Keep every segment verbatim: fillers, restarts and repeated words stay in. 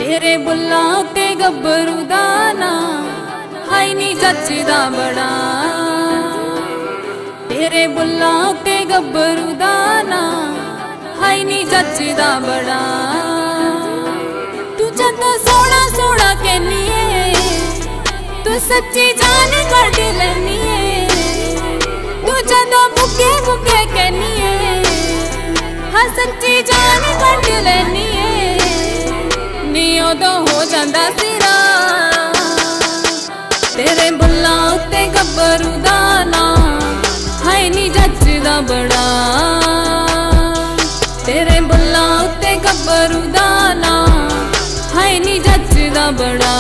तेरे बुल्ला ते गब्बरू दा ना हाई नी जचदा बड़ा। तेरे बुल्ला ते गब्बरू दा ना हाई नी जचदा बड़ा। तू जदों सोना सोना कहनी है तू सच्ची जान कढ़ लैनी है। तू जदों बुके बुके कहनी है हाँ सच्ची जान कढ़ लैनी है। नी उदों हो जांदा सिरा तेरे बुल्ला उत्ते गब्बरू दा ना हाई नी जचदा बड़ा। तेरे बुल्ला उत्ते गब्बरू दा ना हाई नी जचदा बड़ा।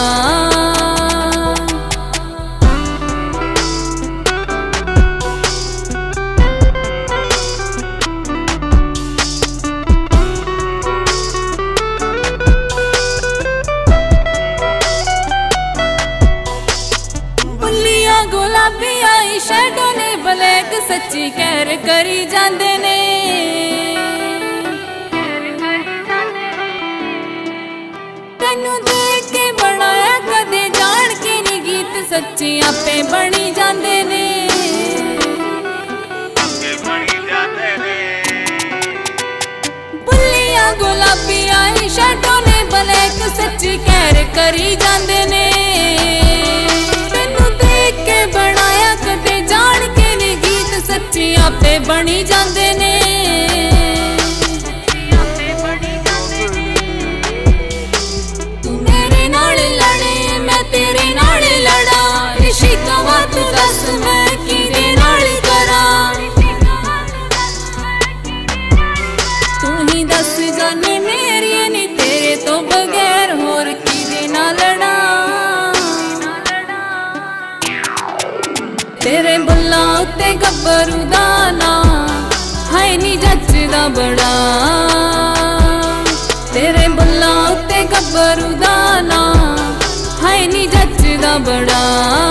गुलाबी आई शैडो ने ब्लैक सच्ची कहर करी जांदे ने। तेनू देख के बनाया कदे जान के नी गीत सच्ची आपे बनी जांदे ने। बुल्लियां गुलाबी आई शैडो ने ब्लैक सच्ची कहर करी जांदे ने। बनाया कदे जान के नी गीत सच्ची आपे बनी जांदे ने। तू मेरे नाल लड़े मैं तेरे नाल लड़ा इशिकवा तू दस मैं किदे नाल करा। तू ही दस जाने मेरी नी तेरे तो बगैर होर किदे ना लड़ा। तेरे बुल्ला उत्ते गब्बरू दा ना हाई नी जचदा बड़ा। तेरे बुल्ला उत्ते गब्बरू दा ना हाई नी जचदा बड़ा।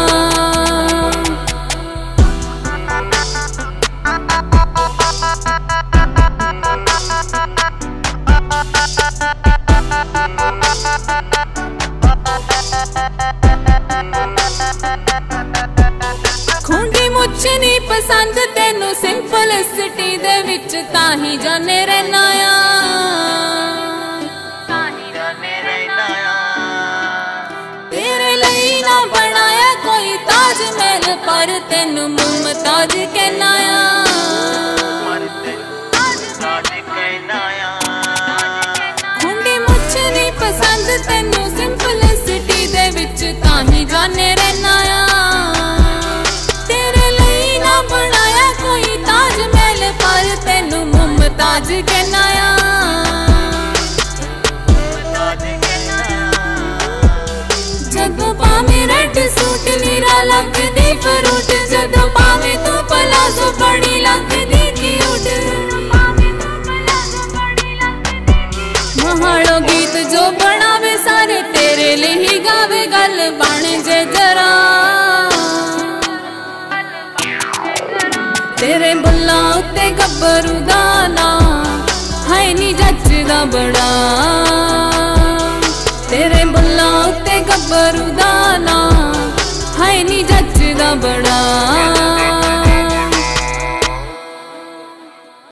खूंगी मुझ नी पसंद तेनू सिंपल सिटी दे विच ताही जाने रहना आ। तेरे लई ना बनाया कोई ताज महल पर तेनू मुमताज कहना आ। खूंगी मुझ नी पसंद तेनू सिंपल सिटी दे विच ताही जाने रहना आ। तेनू मुमताज कहना आ। जदों पावे रेड सूट नीरा लगदी फ्रूट जदों पावे तू पलाजो बड़ी लगदी क्यूट। महाड़ो गीत जो बनावे सारे तेरे लिए ही गावे गल बन जे जरा। तेरे बुल्ला उत्ते गब्बरू दा ना हाई नी जचदा बड़ा। तेरे बुल्ला उत्ते गब्बरू दा ना हाई नी जचदा बड़ा।